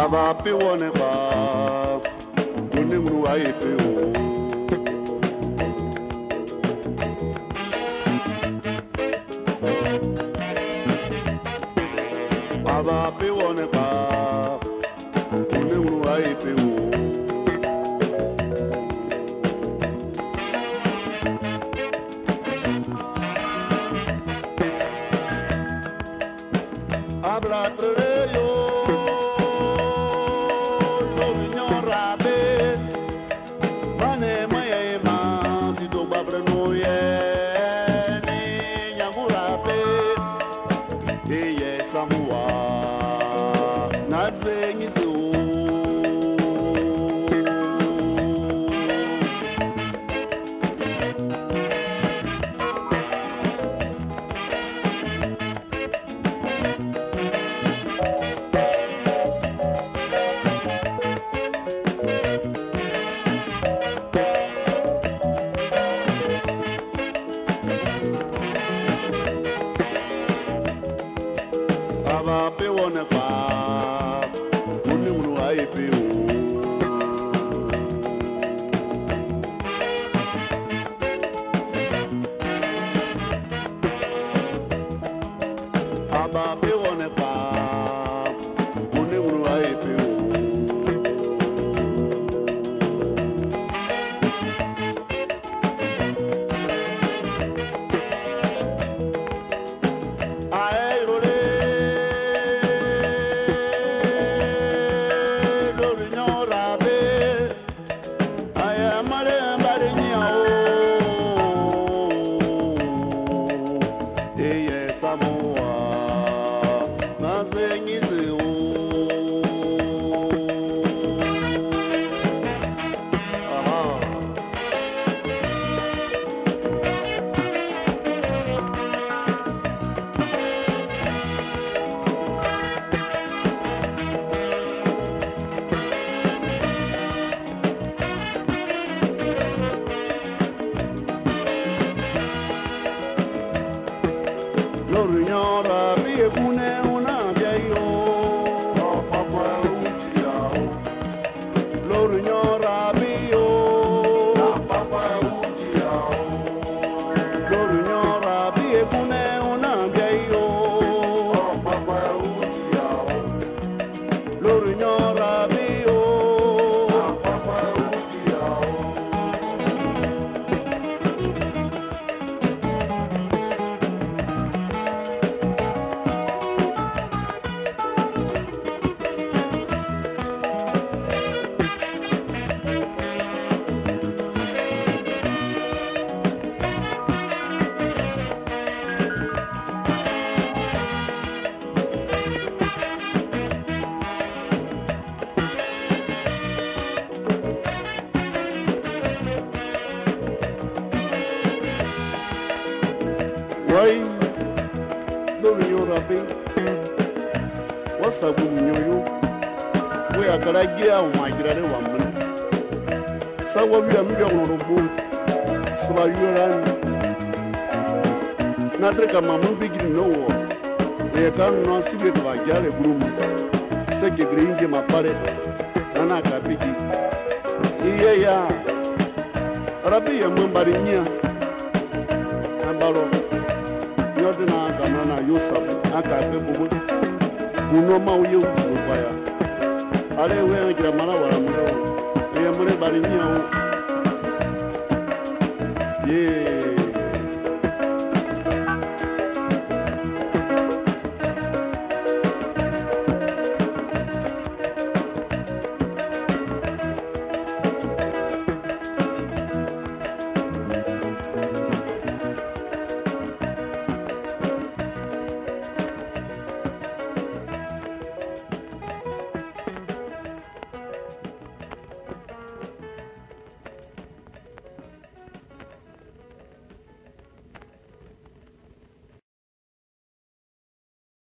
Aba pe wone ba Unimru aye pe o Aba pe wone ba Unimru aye pe o Habla yo Aba pe wone ba Unimru aye pe o Aba pe wone ba Unimru aye pe o Lorinyora biye kune una biayo Papa utia Lorinyora biyo Papa utia Lorinyora biye kune una biayo Papa utia Lorinyora biyo Papa utia Why? Lorinyora be What's up with you? We are gonna get out my grade 1 minute. So what we are moving on the boat. So you are not like a mamma beginning no war. They can't not see it by Gary Broom. Second green game a parrot. Anaka piggy. Yeah. Rabbi and Mumbari near. And Barrow. Yodina Ganana Yusuf, Aka Pebu, who no more you fire. Are they wearing Gramana? They are money by the